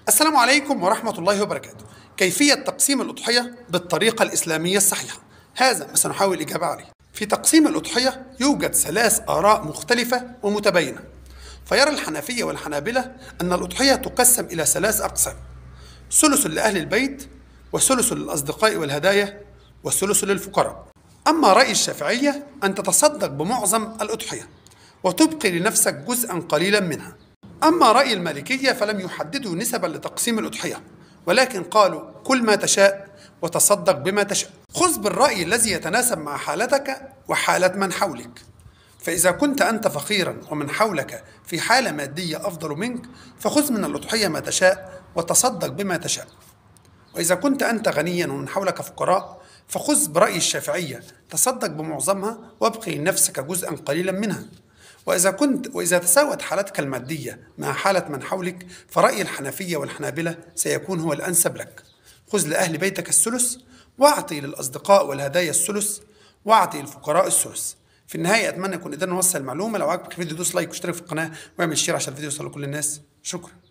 السلام عليكم ورحمة الله وبركاته. كيفية تقسيم الأضحية بالطريقة الإسلامية الصحيحة؟ هذا ما سنحاول الإجابة عليه. في تقسيم الأضحية يوجد 3 آراء مختلفة ومتباينة. فيرى الحنفية والحنابلة أن الأضحية تقسم إلى 3 أقسام: ثلث لأهل البيت، وثلث للأصدقاء والهدايا، والثلث للفقراء. أما رأي الشافعية أن تتصدق بمعظم الأضحية وتبقي لنفسك جزءا قليلا منها. أما رأي المالكية فلم يحددوا نسبا لتقسيم الأضحية، ولكن قالوا: كل ما تشاء وتصدق بما تشاء. خذ بالرأي الذي يتناسب مع حالتك وحالة من حولك. فإذا كنت أنت فقيرا ومن حولك في حالة مادية أفضل منك فخذ من الأضحية ما تشاء وتصدق بما تشاء. وإذا كنت أنت غنيا ومن حولك فقراء فخذ برأي الشافعية، تصدق بمعظمها وابقي لنفسك جزءا قليلا منها. وإذا تساوت حالتك المادية مع حالة من حولك فرأي الحنفية والحنابلة سيكون هو الأنسب لك. خذ لأهل بيتك الثلث، واعطي للأصدقاء والهدايا الثلث، واعطي للفقراء الثلث. في النهاية أتمنى نكون قدرنا نوصل المعلومة. لو عجبك الفيديو دوس لايك واشترك في القناة واعمل شير عشان الفيديو يوصل لكل الناس. شكرا.